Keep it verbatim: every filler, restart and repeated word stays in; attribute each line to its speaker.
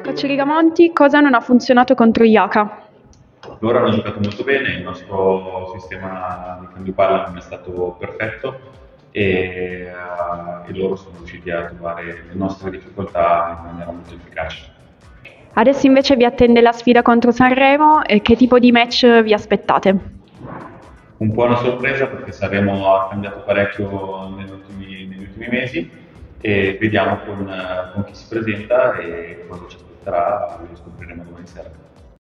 Speaker 1: Coach Rigamonti, cosa non ha funzionato contro Jaca?
Speaker 2: Loro hanno giocato molto bene, il nostro sistema di cambio palla non è stato perfetto e, eh, e loro sono riusciti a trovare le nostre difficoltà in maniera molto efficace.
Speaker 1: Adesso invece vi attende la sfida contro Sanremo e che tipo di match vi aspettate?
Speaker 2: Un po' una sorpresa perché Sanremo ha cambiato parecchio negli ultimi, negli ultimi mesi e vediamo con, con chi si presenta e cosa ci aspetterà, lo scopriremo domani sera.